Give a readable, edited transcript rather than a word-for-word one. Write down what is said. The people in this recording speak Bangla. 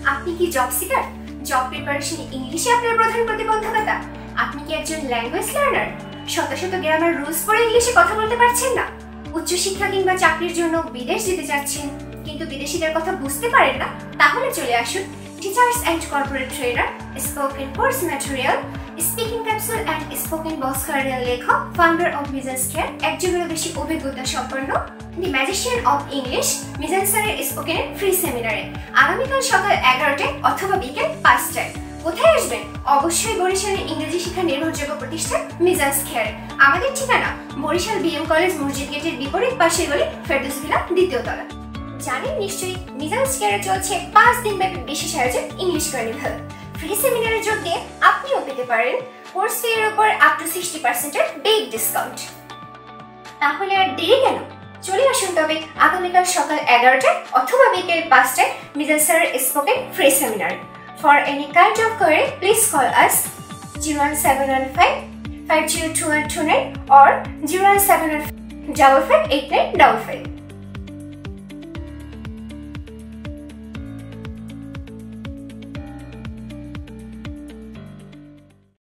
আপনি কি জব সিকার? জব প্রিপারেশনে ইংলিশে আপনার প্রধান প্রতিবন্ধকতা? আপনি কি একজন ল্যাঙ্গুয়েজ লার্নার? শত শত গ্রামার রুলস পড়ে ইংলিশে কথা বলতে পারছেন না? উচ্চশিক্ষা কিংবা চাকরির জন্য বিদেশ যেতে চাচ্ছেন কিন্তু বিদেশিদের কথা বুঝতে পারেন না? তাহলে চলে আসুন teachers and corporate trainer, spoken course material, speaking capsule and spoken box কার্ডিয়াল লেখক, ফাউন্ডার অফ মিজান্স কেয়ার, একজনেরও বেশি অভিজ্ঞতা সম্পন্ন the magician of English Mizan স্যারের স্পোকেনের ফ্রি সেমিনারে আগামীকাল সকাল 11টায় অথবা বিকেল 5টায়। কোথায় আসবেন? অবশ্যই বরিশালের ইংরেজি শিক্ষা নির্ভরযোগ্য প্রতিষ্ঠান মিজান্স কেয়ার। আমাদের ঠিকানা বরিশাল বিএম কলেজ মসজিদ গেটের বিপরীত পাশের গলি ফেরদৌস ভিলা, দ্বিতীয় তলা। জানেন নিশ্চয়ই মিজান্স কেয়ারে চলছে 5 দিন ব্যাপী বিশেষ আয়োজন ইংলিশ কার্নিভাল। ফ্রি সেমিনারে যোগ দিয়ে আপনিও পেতে পারেন কোর্স ফি এর উপর আপ টু 60% এর বিগ ডিসকাউন্ট। তাহলে আর দেরি কেন? চলে আসুন তবে আগামীকাল সকাল 11টায় অথবা বিকেল 5টায় মিজান স্যারের spoken free seminar. For any kind of query, please call us 01715 502129 or 01755 558955.